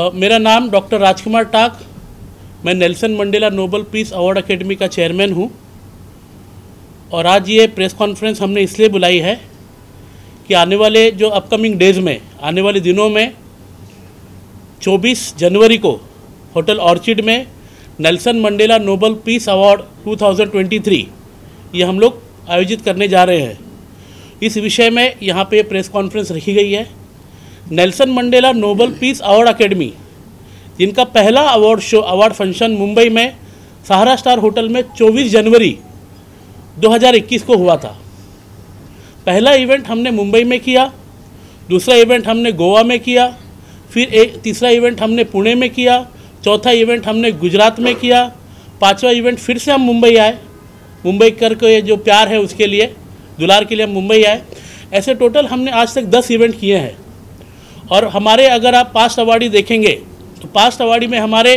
मेरा नाम डॉक्टर राजकुमार टाक, मैं Nelson Mandela Nobel Peace Award Academy का चेयरमैन हूँ। और आज ये प्रेस कॉन्फ्रेंस हमने इसलिए बुलाई है कि आने वाले जो अपकमिंग डेज़ में, आने वाले दिनों में 24 जनवरी को होटल ऑर्चिड में Nelson Mandela Nobel Peace Award 2023 ये हम लोग आयोजित करने जा रहे हैं। इस विषय में यहाँ पे प्रेस कॉन्फ्रेंस रखी गई है। Nelson Mandela Nobel Peace Award Academy, जिनका पहला अवार्ड फंक्शन मुंबई में सहारा स्टार होटल में 24 जनवरी 2021 को हुआ था। पहला इवेंट हमने मुंबई में किया, दूसरा इवेंट हमने गोवा में किया, फिर तीसरा इवेंट हमने पुणे में किया, चौथा इवेंट हमने गुजरात में किया, पांचवा इवेंट फिर से हम मुंबई आए। मुंबई करके जो प्यार है उसके लिए, दुलार के लिए हम मुंबई आए। ऐसे टोटल हमने आज तक 10 इवेंट किए हैं। और हमारे अगर आप पास्ट अवार्डी देखेंगे तो पास्ट अवार्डी में हमारे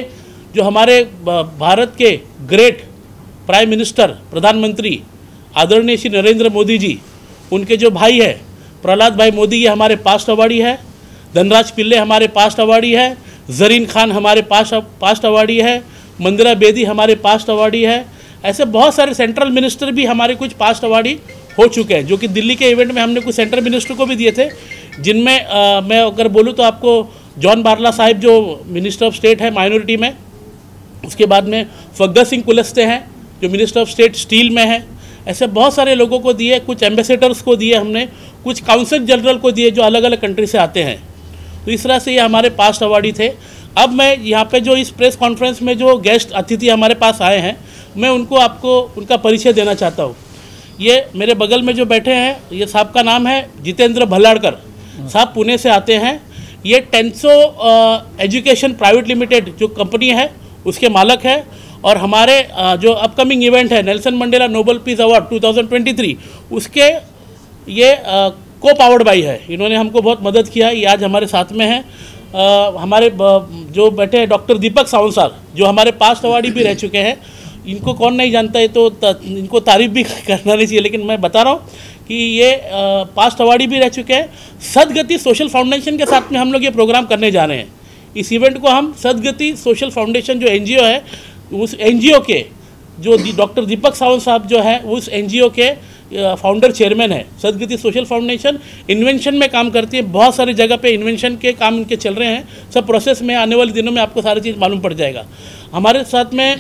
भारत के ग्रेट प्राइम मिनिस्टर, प्रधानमंत्री आदरणीय श्री नरेंद्र मोदी जी, उनके जो भाई है प्रहलाद भाई मोदी, ये हमारे पास्ट अवार्डी है। धनराज पिल्ले हमारे पास्ट अवार्डी है। जरीन खान हमारे पास्ट अवार्डी है। मंदिरा बेदी हमारे पास्ट अवार्डी है। ऐसे बहुत सारे सेंट्रल मिनिस्टर भी हमारे कुछ पास्ट अवार्डी हो चुके हैं, जो कि दिल्ली के इवेंट में हमने कुछ सेंट्रल मिनिस्टर को भी दिए थे, जिनमें मैं अगर बोलूँ तो आपको जॉन बारला साहिब जो मिनिस्टर ऑफ स्टेट है माइनॉरिटी में, उसके बाद में फग्गा सिंह कुलस्ते हैं जो मिनिस्टर ऑफ स्टेट स्टील में है। ऐसे बहुत सारे लोगों को दिए, कुछ एम्बेसडर्स को दिए हमने, कुछ काउंसिल जनरल को दिए जो अलग अलग कंट्री से आते हैं। तो इस तरह से ये हमारे पास्ट अवार्डी थे। अब मैं यहाँ पे जो इस प्रेस कॉन्फ्रेंस में जो गेस्ट अतिथि हमारे पास आए हैं, मैं आपको उनका परिचय देना चाहता हूँ। ये मेरे बगल में जो बैठे हैं, ये साहब का नाम है जितेंद्र भल्लाड़कर साहब, पुणे से आते हैं। ये टेंसो एजुकेशन प्राइवेट लिमिटेड जो कंपनी है उसके मालक है। और हमारे जो अपकमिंग इवेंट है Nelson Mandela Nobel Peace Award 2023, उसके ये को पावर्ड बाई है। इन्होंने हमको बहुत मदद किया। ये आज हमारे साथ में है। हमारे जो बैठे हैं डॉक्टर दीपक सावंत साहब, जो हमारे पास्ट अवार्डी भी रह चुके हैं। इनको कौन नहीं जानता है, तो इनको तारीफ भी करना नहीं चाहिए, लेकिन मैं बता रहा हूँ कि ये पास्ट अवार्डी भी रह चुके हैं। सदगति सोशल फाउंडेशन के साथ में हम लोग ये प्रोग्राम करने जा रहे हैं। इस इवेंट को हम सदगति सोशल फाउंडेशन जो NGO है, उस NGO के जो डॉक्टर दीपक सावंत साहब जो है, उस NGO के फाउंडर चेयरमैन है। सदगति सोशल फाउंडेशन इन्वेंशन में काम करती है। बहुत सारी जगह पे इन्वेंशन के काम इनके चल रहे हैं, सब प्रोसेस में। आने वाले दिनों में आपको सारी चीज़ मालूम पड़ जाएगा। हमारे साथ में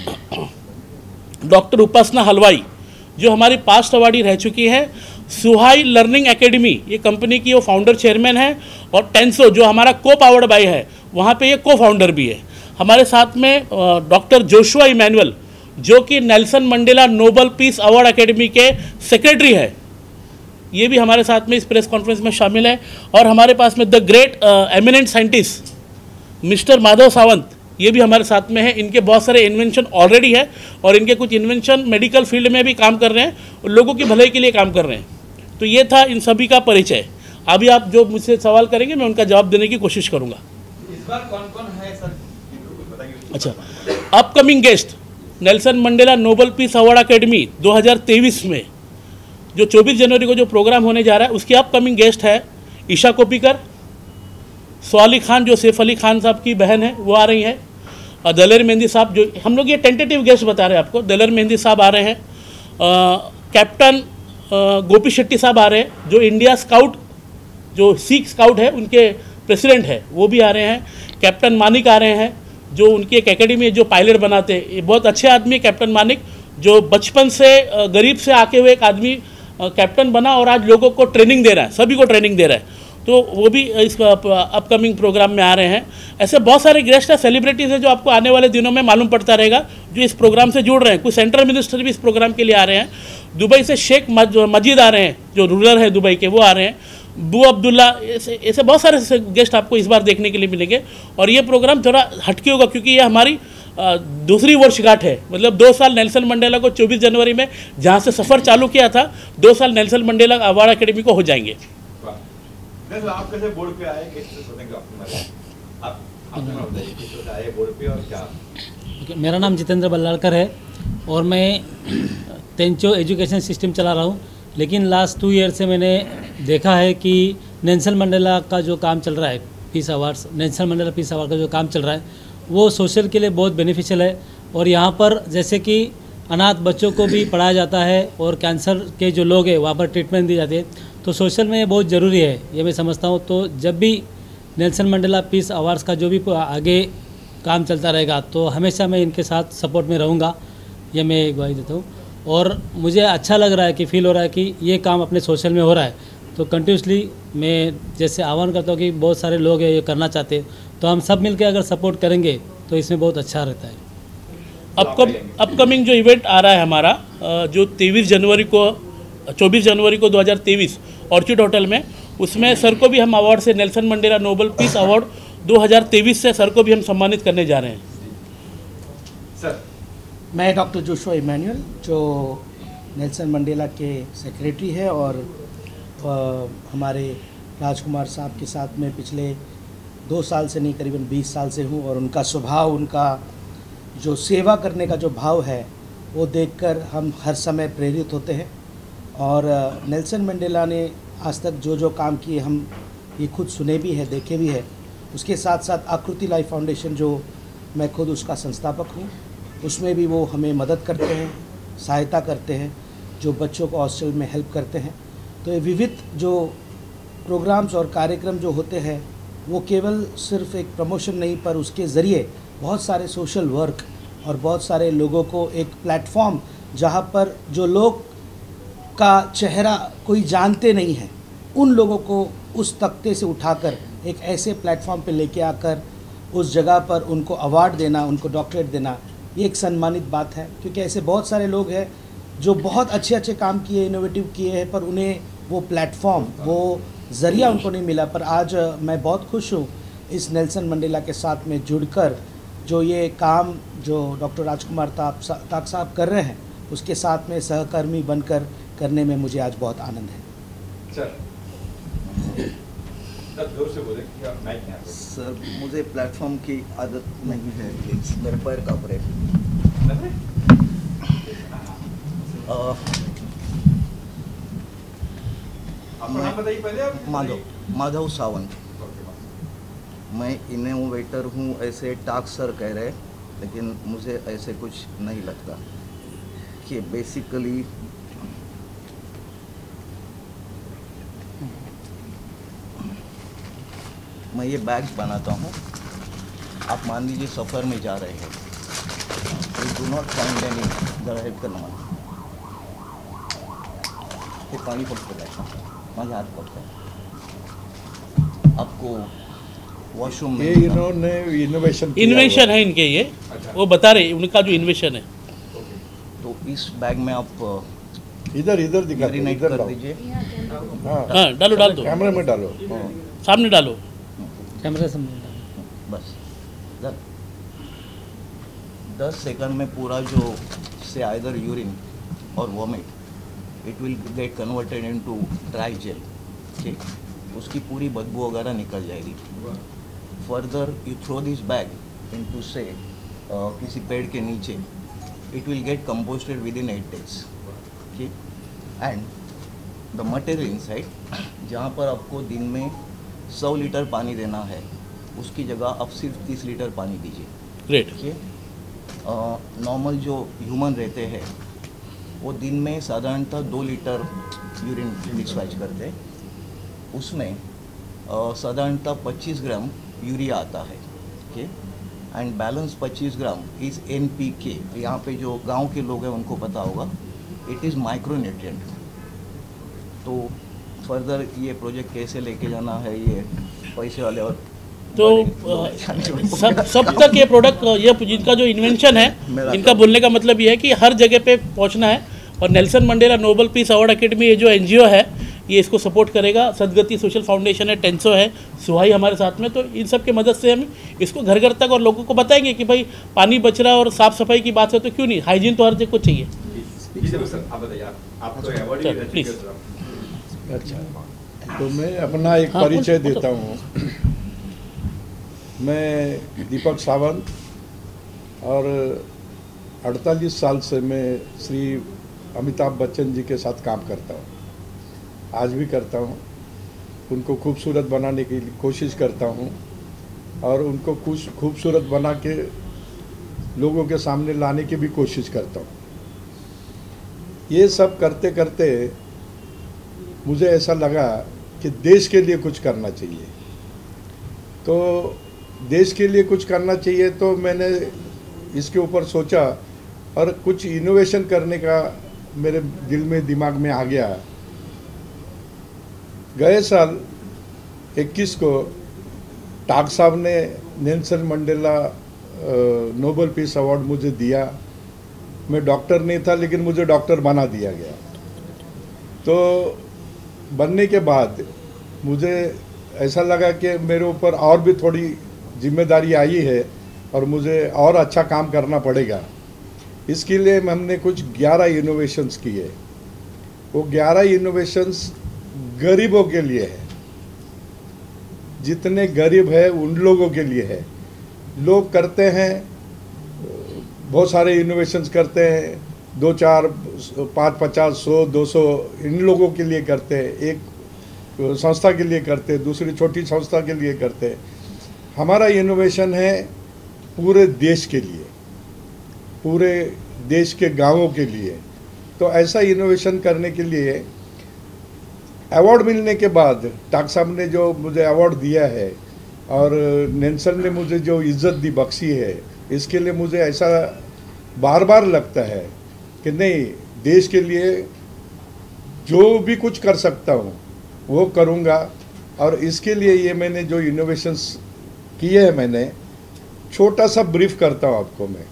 डॉक्टर उपासना हलवाई, जो हमारी पास्ट अवार्डी रह चुकी है। सुहाई लर्निंग एकेडमी, ये कंपनी की वो फाउंडर चेयरमैन है। और टेंसो जो हमारा को पावर्ड बाई है, वहाँ पे ये को फाउंडर भी है। हमारे साथ में डॉक्टर जोशुआ इमैनुअल, जो कि Nelson Mandela Nobel Peace Award Academy के सेक्रेटरी है, ये भी हमारे साथ में इस प्रेस कॉन्फ्रेंस में शामिल है। और हमारे पास में the great eminent scientist mister Madhav Sawant, ये भी हमारे साथ में है। इनके बहुत सारे इन्वेंशन ऑलरेडी है और इनके कुछ इन्वेंशन मेडिकल फील्ड में भी काम कर रहे हैं और लोगों की भलाई के लिए काम कर रहे हैं। तो ये था इन सभी का परिचय। अभी आप जो मुझसे सवाल करेंगे मैं उनका जवाब देने की कोशिश करूँगा। इस बार कौन-कौन है सर? अच्छा, upcoming guest Nelson Mandela Nobel Peace Award Academy 2023 में जो 24 जनवरी को जो प्रोग्राम होने जा रहा है, उसके अपकमिंग गेस्ट है ईशा कोपीकर, स्वाली खान जो सैफ अली खान साहब की बहन है, वो आ रही हैं। दलेर मेहंदी साहब, जो हम लोग ये टेंटेटिव गेस्ट बता रहे हैं आपको, दलेर मेहंदी साहब आ रहे हैं। कैप्टन गोपी शेट्टी साहब आ रहे हैं, जो इंडिया स्काउट जो सिख स्काउट है उनके प्रेसिडेंट है, वो भी आ रहे हैं। कैप्टन मानिक आ रहे हैं, जो उनकी एक एकेडमी है जो पायलट बनाते हैं। ये बहुत अच्छे आदमी है कैप्टन मानिक, जो बचपन से गरीब से आके हुए एक आदमी कैप्टन बना और आज लोगों को ट्रेनिंग दे रहा है, सभी को ट्रेनिंग दे रहा है। तो वो भी इस अपकमिंग प्रोग्राम में आ रहे हैं। ऐसे बहुत सारे गेस्ट हैं, सेलिब्रिटीज़ हैं, जो आपको आने वाले दिनों में मालूम पड़ता रहेगा, जो इस प्रोग्राम से जुड़ रहे हैं। कुछ सेंट्रल मिनिस्टर भी इस प्रोग्राम के लिए आ रहे हैं। दुबई से शेख मजीद आ रहे हैं, जो रूलर है दुबई के, वो आ रहे हैं। बू अब्दुल्ला, ऐसे बहुत सारे गेस्ट आपको इस बार देखने के लिए मिलेंगे। और ये प्रोग्राम थोड़ा हटके होगा, क्योंकि ये हमारी दूसरी वर्षगांठ है। मतलब 2 साल नेल्सन मंडेला को 24 जनवरी में जहाँ से सफ़र चालू किया था, 2 साल नेल्सन मंडेला अवार्ड एकेडमी को हो जाएंगे। आप कैसे बोर्ड पे आए? आए बोर्ड पे और क्या? मेरा नाम जितेंद्र भल्लाड़कर है और मैं टेंचो एजुकेशन सिस्टम चला रहा हूँ। लेकिन लास्ट 2 ईयर से मैंने देखा है कि नेल्सन मंडेला का जो काम चल रहा है peace awards, Nelson Mandela peace award का जो काम चल रहा है वो सोशल के लिए बहुत बेनिफिशियल है। और यहाँ पर जैसे कि अनाथ बच्चों को भी पढ़ाया जाता है और कैंसर के जो लोग हैं वहाँ पर ट्रीटमेंट दी जाती है, तो सोशल में ये बहुत ज़रूरी है, ये मैं समझता हूँ। तो जब भी नेल्सन मंडेला पीस अवार्ड्स का जो भी आगे काम चलता रहेगा तो हमेशा मैं इनके साथ सपोर्ट में रहूँगा, ये मैं गवाही देता हूँ। और मुझे अच्छा लग रहा है कि फील हो रहा है कि ये काम अपने सोशल में हो रहा है, तो कंटिन्यूसली मैं जैसे आह्वान करता हूँ कि बहुत सारे लोग हैं ये करना चाहते हैं, तो हम सब मिलकर अगर सपोर्ट करेंगे तो इसमें बहुत अच्छा रहता है। अपकमिंग जो इवेंट आ रहा है हमारा, जो 24 जनवरी को 2023 ऑर्चिड होटल में, उसमें सर को भी हम अवार्ड से Nelson Mandela Nobel Peace Award 2023 से सर को भी हम सम्मानित करने जा रहे हैं। सर, मैं डॉक्टर जोशुआ इमैनुअल, जो नेल्सन मंडेला के सेक्रेटरी है और हमारे राजकुमार साहब के साथ में पिछले 2 साल से नहीं करीबन 20 साल से हूँ, और उनका स्वभाव, उनका जो सेवा करने का जो भाव है वो देखकर हम हर समय प्रेरित होते हैं। और नेल्सन मंडेला ने आज तक जो जो काम किए हम ये खुद सुने भी है, देखे भी है। उसके साथ साथ आकृति लाइफ फाउंडेशन, जो मैं खुद उसका संस्थापक हूँ, उसमें भी वो हमें मदद करते हैं, सहायता करते हैं, जो बच्चों को हॉस्टल में हेल्प करते हैं। तो ये विविध जो प्रोग्राम्स और कार्यक्रम जो होते हैं वो केवल सिर्फ एक प्रमोशन नहीं, पर उसके ज़रिए बहुत सारे सोशल वर्क और बहुत सारे लोगों को एक प्लेटफॉर्म, जहाँ पर जो लोग का चेहरा कोई जानते नहीं है, उन लोगों को उस तख्ते से उठाकर एक ऐसे प्लेटफॉर्म पे लेके आकर उस जगह पर उनको अवार्ड देना, उनको डॉक्टरेट देना, ये एक सम्मानित बात है। क्योंकि ऐसे बहुत सारे लोग हैं जो बहुत अच्छे अच्छे काम किए, इनोवेटिव किए हैं, पर उन्हें वो प्लेटफॉर्म, वो ज़रिया उनको नहीं मिला। पर आज मैं बहुत खुश हूँ इस नेल्सन मंडेला के साथ में जुड़कर, जो ये काम जो डॉक्टर राजकुमार ताक साहब कर रहे हैं उसके साथ में सहकर्मी बनकर करने में मुझे आज बहुत आनंद है। सर, जोर से बोले कि आप माइक यहाँ पे। सर, मुझे प्लेटफॉर्म की आदत नहीं है, मेरे पैर कांप रहे। आपका नाम बताइए पहले आप। माधव सावंत। मैं इनोवेटर हूँ ऐसे टाक सर कह रहे, लेकिन मुझे ऐसे कुछ नहीं लगता। कि बेसिकली मैं ये बैग्स बनाता हूँ। आप मान लीजिए सफ़र में जा रहे हैं, you do not find any, जरा हेल्प करना मत, ये पानी पड़ता है, मुझे हाथ पड़ता है। आपको वॉशरूम में, ये इन्होंने इन्वेशन है इनके, ये वो बता रहे उनका जो इन्वेशन है। तो इस बैग में आप इधर दिखा, मैरिनेट इधर कर डालो। दीजिए। हाँ, डाल दो, कैमरे में डालो, सामने डालो, कैमरे सामने बस 10 सेकंड में पूरा जो से आइदर यूरिन और vomit, it will get converted into dry gel. ठीक, उसकी पूरी बदबू वगैरह निकल जाएगी। Further you throw this bag into से किसी पेड़ के नीचे, it will get composted within 8 days। ठीक, एंड द मटेरियल इनसाइड, जहाँ पर आपको दिन में 100 लीटर पानी देना है, उसकी जगह आप सिर्फ 30 लीटर पानी दीजिए। ग्रेट। ठीक, नॉर्मल जो ह्यूमन रहते हैं वो दिन में साधारणतः 2 लीटर यूरिन डिस्चार्ज करते हैं, उसमें साधारणतः 25 ग्राम यूरिया आता है। Okay, and balance 25 gram is NPK। यहाँ पे जो गांव के लोग हैं उनको पता होगा, इट इज़ माइक्रोन्यूट्रिएंट। तो फर्दर ये प्रोजेक्ट कैसे लेके जाना है, ये पैसे वाले और तो सब तक ये प्रोडक्ट, ये जिनका जो इन्वेंशन है, इनका बोलने का मतलब ये है कि हर जगह पे पहुंचना है। और Nelson Mandela Nobel Peace Award Academy, ये जो NGO है, ये इसको सपोर्ट करेगा। सदगति सोशल फाउंडेशन है, टेंसो है, सुहाई हमारे साथ में। तो इन सब की मदद से हम इसको घर घर तक और लोगों को बताएंगे कि भाई पानी बच रहा है और साफ़ सफाई की बात है तो क्यों नहीं, हाइजीन तो हर जगह को चाहिए। सर, आप बताइए, आप तो अवार्ड भी ले चुके प्लीज। हैं सर। अच्छा, तो मैं अपना एक परिचय देता हूँ। मैं दीपक सावंत, और 48 साल से मैं श्री अमिताभ बच्चन जी के साथ काम करता हूँ, आज भी करता हूँ। उनको खूबसूरत बनाने की कोशिश करता हूँ और उनको खूबसूरत बना के लोगों के सामने लाने की भी कोशिश करता हूँ। ये सब करते करते मुझे ऐसा लगा कि देश के लिए कुछ करना चाहिए। तो देश के लिए कुछ करना चाहिए तो मैंने इसके ऊपर सोचा और कुछ इनोवेशन करने का मेरे दिल में दिमाग में आ गया। गए साल 21 को टाक साहब ने Nelson Mandela Nobel Peace Award मुझे दिया। मैं डॉक्टर नहीं था लेकिन मुझे डॉक्टर बना दिया गया। तो बनने के बाद मुझे ऐसा लगा कि मेरे ऊपर और भी थोड़ी जिम्मेदारी आई है और मुझे और अच्छा काम करना पड़ेगा। इसके लिए हमने कुछ 11 इनोवेशंस किए। वो 11 इनोवेशंस गरीबों के लिए है। जितने गरीब है उन लोगों के लिए है। लोग करते हैं, बहुत सारे इनोवेशंस करते हैं, 2 4 5 50 100 200 इन लोगों के लिए करते हैं, एक संस्था के लिए करते हैं, दूसरी छोटी संस्था के लिए करते हैं। हमारा इनोवेशन है पूरे देश के लिए, पूरे देश के गांवों के लिए। तो ऐसा इनोवेशन करने के लिए अवार्ड मिलने के बाद टाक साहब ने जो मुझे अवार्ड दिया है और नेल्सन ने मुझे जो इज्जत दी बख्शी है, इसके लिए मुझे ऐसा बार बार लगता है कि नहीं, देश के लिए जो भी कुछ कर सकता हूँ वो करूँगा। और इसके लिए ये मैंने जो इनोवेशंस किए हैं, मैंने छोटा सा ब्रीफ करता हूँ आपको। मैं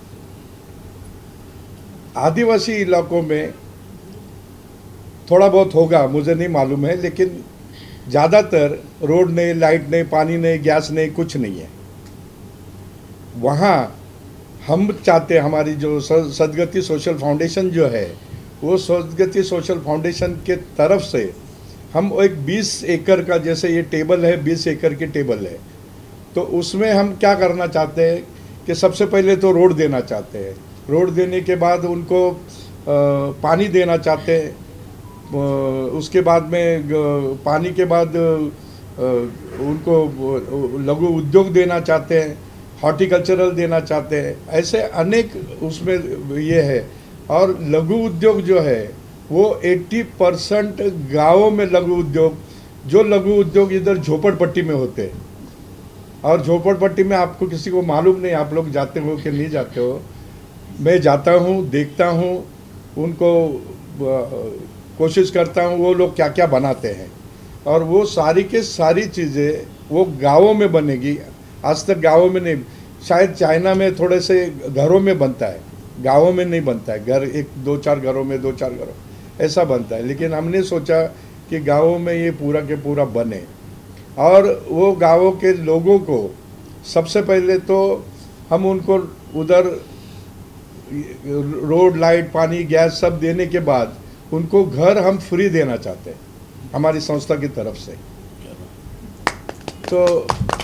आदिवासी इलाकों में थोड़ा बहुत होगा, मुझे नहीं मालूम है, लेकिन ज़्यादातर रोड नहीं, लाइट नहीं, पानी नहीं, गैस नहीं, कुछ नहीं है। वहाँ हम चाहते हैं, हमारी जो सदगति सोशल फाउंडेशन जो है, वो सदगति सोशल फाउंडेशन के तरफ से हम एक 20 एकड़ का, जैसे ये टेबल है 20 एकड़ की टेबल है, तो उसमें हम क्या करना चाहते हैं कि सबसे पहले तो रोड देना चाहते हैं। रोड देने के बाद उनको पानी देना चाहते हैं। उसके बाद में पानी के बाद उनको लघु उद्योग देना चाहते हैं, हॉर्टिकल्चरल देना चाहते हैं। ऐसे अनेक उसमें ये है। और लघु उद्योग जो है वो 80% गाँवों में लघु उद्योग, जो लघु उद्योग इधर झोपड़पट्टी में होते हैं। और झोपड़पट्टी में आपको किसी को मालूम नहीं, आप लोग जाते हो कि नहीं जाते हो, मैं जाता हूँ, देखता हूँ, उनको कोशिश करता हूँ वो लोग क्या क्या बनाते हैं। और वो सारी के सारी चीज़ें वो गाँवों में बनेगी। आज तक गाँवों में नहीं, शायद चाइना में थोड़े से घरों में बनता है, गाँवों में नहीं बनता है। घर 1-2-4 घरों में, 2-4 घरों ऐसा बनता है। लेकिन हमने सोचा कि गाँवों में ये पूरा के पूरा बने। और वो गाँवों के लोगों को सबसे पहले तो हम उनको उधर रोड, लाइट, पानी, गैस सब देने के बाद उनको घर हम फ्री देना चाहते हैं हमारी संस्था की तरफ से। तो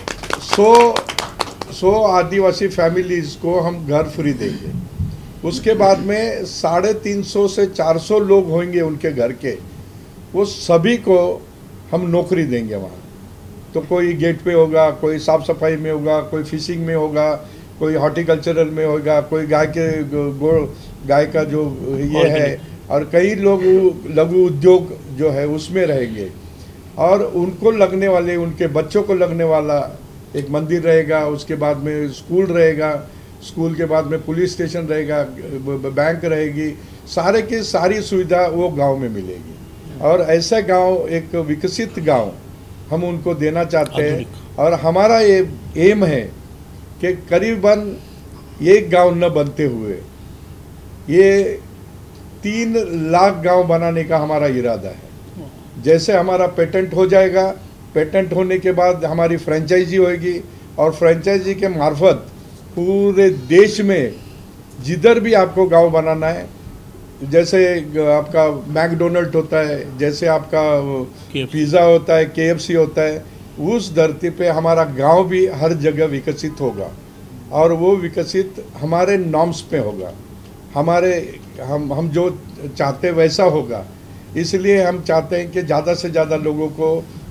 100 आदिवासी फैमिलीज को हम घर फ्री देंगे। उसके बाद में 350 से 400 लोग होंगे उनके घर के, वो सभी को हम नौकरी देंगे वहाँ। तो कोई गेट पे होगा, कोई साफ सफाई में होगा, कोई फिशिंग में होगा, कोई हॉर्टिकल्चरल में होगा, कोई गाय का जो ये है, और कई लोग लघु उद्योग जो है उसमें रहेंगे। और उनको लगने वाले, उनके बच्चों को लगने वाला एक मंदिर रहेगा, उसके बाद में स्कूल रहेगा, स्कूल के बाद में पुलिस स्टेशन रहेगा, बैंक रहेगी, सारे की सारी सुविधा वो गांव में मिलेगी। और ऐसा गांव, एक विकसित गांव हम उनको देना चाहते हैं। और हमारा ये एम है कि करीबन एक गांव न बनते हुए ये 3 लाख गांव बनाने का हमारा इरादा है। जैसे हमारा पेटेंट हो जाएगा, पेटेंट होने के बाद हमारी फ्रेंचाइजी होगी, और फ्रेंचाइजी के मार्फत पूरे देश में जिधर भी आपको गांव बनाना है, जैसे आपका मैकडोनल्ड होता है, जैसे आपका पिज़्ज़ा होता है, KFC होता है, उस धरती पे हमारा गांव भी हर जगह विकसित होगा। और वो विकसित हमारे नॉर्म्स पे होगा, हमारे हम जो चाहते वैसा होगा। इसलिए हम चाहते हैं कि ज़्यादा से ज़्यादा लोगों को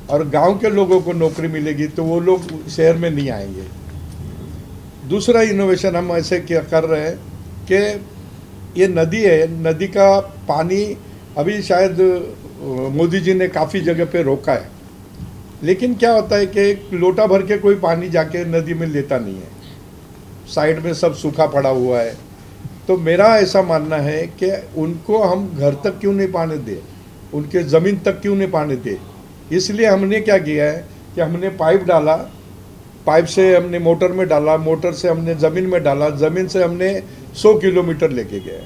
और गांव के लोगों को नौकरी मिलेगी तो वो लोग शहर में नहीं आएंगे। दूसरा इनोवेशन हम ऐसे क्या कर रहे हैं कि ये नदी है, नदी का पानी अभी शायद मोदी जी ने काफ़ी जगह पे रोका है, लेकिन क्या होता है कि एक लोटा भर के कोई पानी जाके नदी में लेता नहीं है, साइड में सब सूखा पड़ा हुआ है। तो मेरा ऐसा मानना है कि उनको हम घर तक क्यों नहीं पानी दें, उनके ज़मीन तक क्यों नहीं पानी दें। इसलिए हमने क्या किया है कि हमने पाइप डाला, पाइप से हमने मोटर में डाला, मोटर से हमने ज़मीन में डाला, ज़मीन से हमने 100 किलोमीटर लेके गए,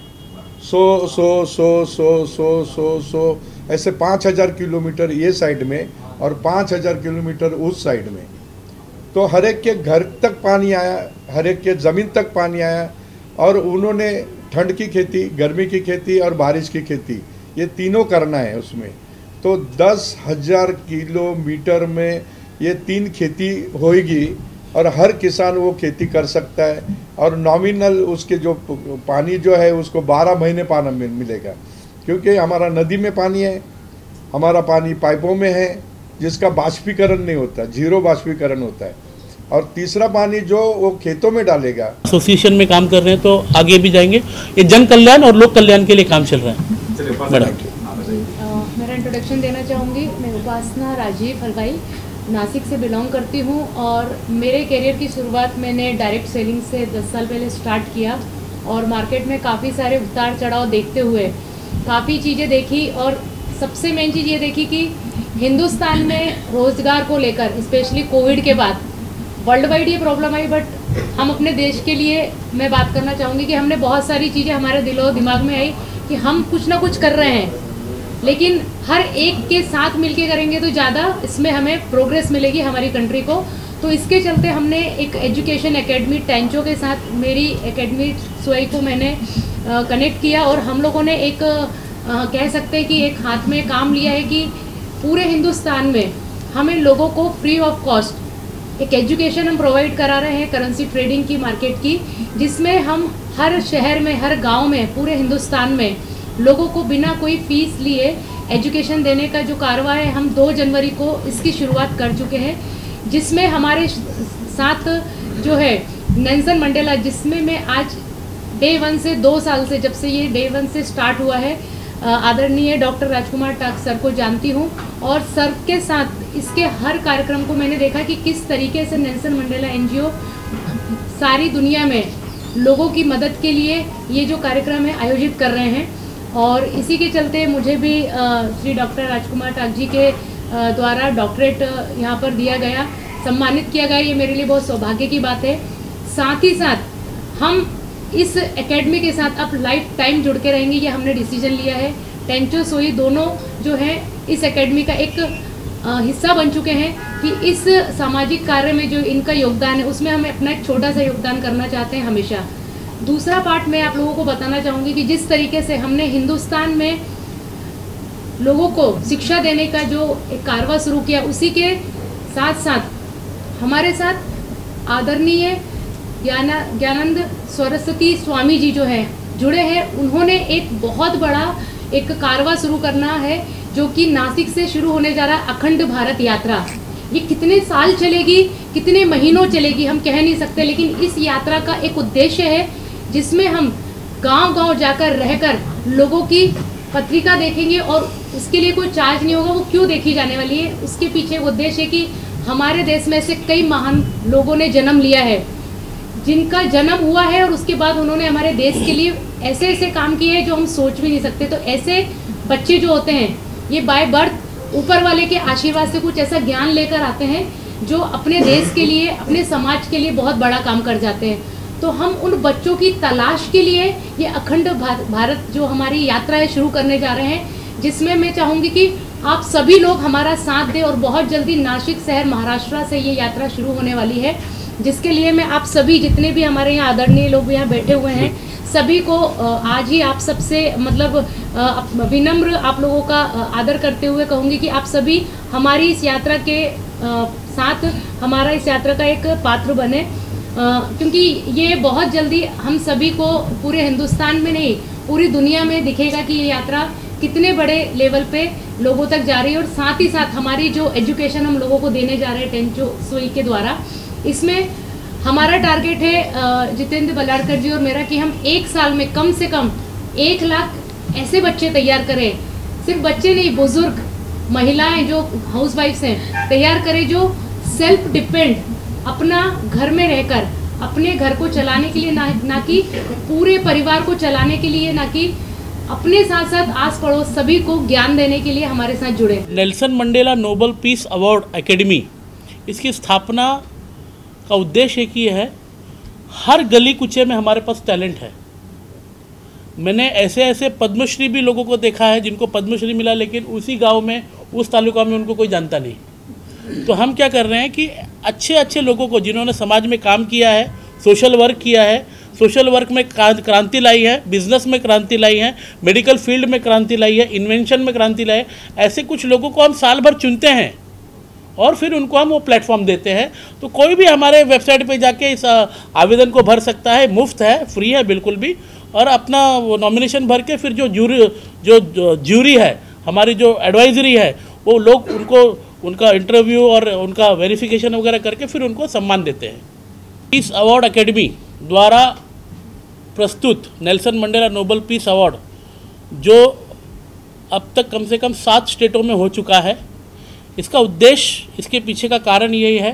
100 ऐसे 5000 किलोमीटर ये साइड में और 5000 किलोमीटर उस साइड में। तो हर एक के घर तक पानी आया, हर एक के ज़मीन तक पानी आया। और उन्होंने ठंड की खेती, गर्मी की खेती और बारिश की खेती, ये तीनों करना है उसमें। तो 10,000 किलोमीटर में ये 3 खेती होएगी और हर किसान वो खेती कर सकता है। और नॉमिनल उसके जो पानी जो है उसको 12 महीने पानी मिलेगा, क्योंकि हमारा नदी में पानी है, हमारा पानी पाइपों में है जिसका बाष्पीकरण नहीं होता, 0 बाष्पीकरण होता है। और तीसरा पानी जो वो खेतों में डालेगा। एसोसिएशन में काम कर रहे हैं तो आगे भी जाएंगे। ये जन कल्याण और लोक कल्याण के लिए काम चल रहा है। मेरा इंट्रोडक्शन देना चाहूँगी। मैं उपासना राजीव हलवाई नासिक से बिलोंग करती हूँ और मेरे करियर की शुरुआत मैंने डायरेक्ट सेलिंग से 10 साल पहले स्टार्ट किया और मार्केट में काफ़ी सारे उतार चढ़ाव देखते हुए काफ़ी चीज़ें देखी और सबसे मेन चीज़ ये देखी कि हिंदुस्तान में रोज़गार को लेकर स्पेशली कोविड के बाद वर्ल्ड वाइड ये प्रॉब्लम आई, बट हम अपने देश के लिए मैं बात करना चाहूँगी कि हमने बहुत सारी चीज़ें हमारे दिलो दिमाग में आई कि हम कुछ ना कुछ कर रहे हैं, लेकिन हर एक के साथ मिलके करेंगे तो ज़्यादा इसमें हमें प्रोग्रेस मिलेगी हमारी कंट्री को। तो इसके चलते हमने एक एजुकेशन एकेडमी टेंचो के साथ मेरी एकेडमी सोई को मैंने कनेक्ट किया और हम लोगों ने एक कह सकते हैं कि एक हाथ में काम लिया है कि पूरे हिंदुस्तान में हमें लोगों को फ्री ऑफ कॉस्ट एक एजुकेशन हम प्रोवाइड करा रहे हैं करेंसी ट्रेडिंग की, मार्केट की, जिसमें हम हर शहर में, हर गांव में, पूरे हिंदुस्तान में लोगों को बिना कोई फीस लिए एजुकेशन देने का जो कारवा है हम 2 जनवरी को इसकी शुरुआत कर चुके हैं, जिसमें हमारे साथ जो है नेल्सन मंडेला, जिसमें मैं आज डे 1 से 2 साल से, जब से ये डे 1 से स्टार्ट हुआ है, आदरणीय डॉक्टर राजकुमार टाक सर को जानती हूँ और सर के साथ इसके हर कार्यक्रम को मैंने देखा कि किस तरीके से नेल्सन मंडेला एनजीओ सारी दुनिया में लोगों की मदद के लिए ये जो कार्यक्रम है आयोजित कर रहे हैं। और इसी के चलते मुझे भी श्री डॉक्टर राजकुमार टाक जी के द्वारा डॉक्टरेट यहाँ पर दिया गया, सम्मानित किया गया। ये मेरे लिए बहुत सौभाग्य की बात है। साथ ही साथ हम इस एकेडमी के साथ अब लाइफ टाइम जुड़ के रहेंगे, ये हमने डिसीजन लिया है। टेंचो सोई दोनों जो है इस एकेडमी का एक हिस्सा बन चुके हैं कि इस सामाजिक कार्य में जो इनका योगदान है उसमें हमें अपना एक छोटा सा योगदान करना चाहते हैं हमेशा। दूसरा पार्ट मैं आप लोगों को बताना चाहूँगी कि जिस तरीके से हमने हिंदुस्तान में लोगों को शिक्षा देने का जो एक कारवा शुरू किया, उसी के साथ साथ हमारे साथ आदरणीय ज्ञानानंद सरस्वती स्वामी जी जो है जुड़े हैं। उन्होंने एक बहुत बड़ा एक कारवा शुरू करना है जो कि नासिक से शुरू होने जा रहा है, अखंड भारत यात्रा। ये कितने साल चलेगी, कितने महीनों चलेगी हम कह नहीं सकते, लेकिन इस यात्रा का एक उद्देश्य है जिसमें हम गांव-गांव जाकर रहकर लोगों की पत्रिका देखेंगे और उसके लिए कोई चार्ज नहीं होगा। वो क्यों देखी जाने वाली है, उसके पीछे उद्देश्य है कि हमारे देश में से कई महान लोगों ने जन्म लिया है, जिनका जन्म हुआ है और उसके बाद उन्होंने हमारे देश के लिए ऐसे ऐसे काम किए हैं जो हम सोच भी नहीं सकते। तो ऐसे बच्चे जो होते हैं ये बाय बर्थ ऊपर वाले के आशीर्वाद से कुछ ऐसा ज्ञान लेकर आते हैं जो अपने देश के लिए, अपने समाज के लिए बहुत बड़ा काम कर जाते हैं। तो हम उन बच्चों की तलाश के लिए ये अखंड भारत जो हमारी यात्रा है शुरू करने जा रहे हैं, जिसमें मैं चाहूँगी कि आप सभी लोग हमारा साथ दें। और बहुत जल्दी नासिक शहर महाराष्ट्र से ये यात्रा शुरू होने वाली है, जिसके लिए मैं आप सभी जितने भी हमारे यहाँ आदरणीय लोग यहाँ बैठे हुए हैं सभी को आज ही आप सबसे मतलब विनम्र आप लोगों का आदर करते हुए कहूँगी कि आप सभी हमारी इस यात्रा के साथ हमारा इस यात्रा का एक पात्र बने, क्योंकि ये बहुत जल्दी हम सभी को पूरे हिंदुस्तान में नहीं पूरी दुनिया में दिखेगा कि ये यात्रा कितने बड़े लेवल पे लोगों तक जा रही है और साथ ही साथ हमारी जो एजुकेशन हम लोगों को देने जा रहे हैं 10 सोई के द्वारा, इसमें हमारा टारगेट है जितेंद्र बलाड़कर जी और मेरा कि हम 1 साल में कम से कम 1 लाख ऐसे बच्चे तैयार करें, सिर्फ बच्चे नहीं, बुजुर्ग, महिलाएं जो हाउसवाइफ्स हैं तैयार करें, जो सेल्फ डिपेंड अपना घर में रहकर अपने घर को चलाने के लिए, ना कि पूरे परिवार को चलाने के लिए, ना कि अपने साथ साथ आस पड़ोस सभी को ज्ञान देने के लिए हमारे साथ जुड़े। Nelson Mandela Nobel Peace Award Academy, इसकी स्थापना का उद्देश्य एक ही है, हर गली कुचे में हमारे पास टैलेंट है। मैंने ऐसे पद्मश्री भी लोगों को देखा है जिनको पद्मश्री मिला, लेकिन उसी गांव में, उस तालुका में उनको कोई जानता नहीं। तो हम क्या कर रहे हैं कि अच्छे लोगों को, जिन्होंने समाज में काम किया है, सोशल वर्क किया है, सोशल वर्क में क्रांति लाई है, बिजनेस में क्रांति लाई है, मेडिकल फील्ड में क्रांति लाई है, इन्वेंशन में क्रांति लाई है, ऐसे कुछ लोगों को हम साल भर चुनते हैं और फिर उनको हम वो प्लेटफॉर्म देते हैं। तो कोई भी हमारे वेबसाइट पे जाके इस आवेदन को भर सकता है, मुफ्त है, फ्री है बिल्कुल भी, और अपना वो नॉमिनेशन भर के फिर जो ज्यूरी है, हमारी जो एडवाइजरी है, वो लोग उनको उनका इंटरव्यू और उनका वेरिफिकेशन वगैरह करके फिर उनको सम्मान देते हैं। पीस अवार्ड एकेडमी द्वारा प्रस्तुत Nelson Mandela Nobel Peace Award, जो अब तक कम से कम 7 स्टेटों में हो चुका है, इसका उद्देश्य, इसके पीछे का कारण यही है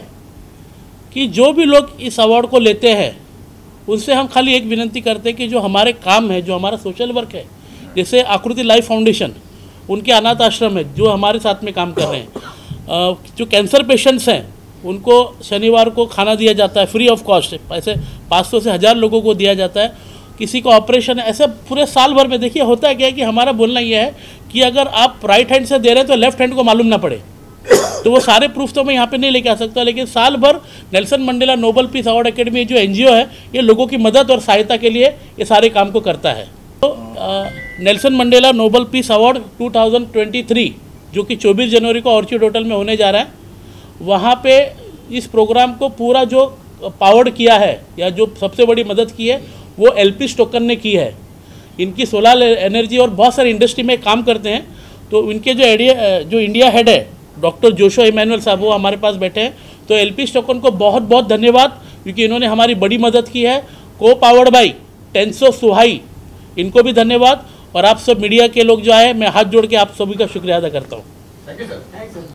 कि जो भी लोग इस अवार्ड को लेते हैं उनसे हम खाली एक विनती करते हैं कि जो हमारे काम है, जो हमारा सोशल वर्क है, जैसे आकृति लाइफ फाउंडेशन, उनके अनाथ आश्रम है जो हमारे साथ में काम कर रहे हैं, जो कैंसर पेशेंट्स हैं उनको शनिवार को खाना दिया जाता है फ्री ऑफ कॉस्ट, ऐसे 500 से 1000 लोगों को दिया जाता है। किसी को ऑपरेशन, ऐसे पूरे साल भर में देखिए होता है क्या है कि हमारा बोलना यह है कि अगर आप राइट हैंड से दे रहे हैं तो लेफ्ट हैंड को मालूम ना पड़े। तो वो सारे प्रूफ तो मैं यहाँ पे नहीं लेके आ सकता, लेकिन साल भर Nelson Mandela Nobel Peace Award Academy जो NGO है, ये लोगों की मदद और सहायता के लिए ये सारे काम को करता है। तो Nelson Mandela Nobel Peace Award 2023 जो कि 24 जनवरी को ऑर्चिड होटल में होने जा रहा है, वहाँ पे इस प्रोग्राम को पूरा जो पावर्ड किया है या जो सबसे बड़ी मदद की है वो LP स्टोकन ने की है। इनकी सोलर एनर्जी और बहुत सारी इंडस्ट्री में काम करते हैं। तो इनके जो इंडिया हेड है डॉक्टर जोशुआ इमैनुअल साहब, वो हमारे पास बैठे हैं। तो LP स्टोकन को बहुत बहुत धन्यवाद, क्योंकि इन्होंने हमारी बड़ी मदद की है। को पावर्ड बाई टेंसो सुहाई, इनको भी धन्यवाद। और आप सब मीडिया के लोग जो आए, मैं हाथ जोड़ के आप सभी का शुक्रिया अदा करता हूँ।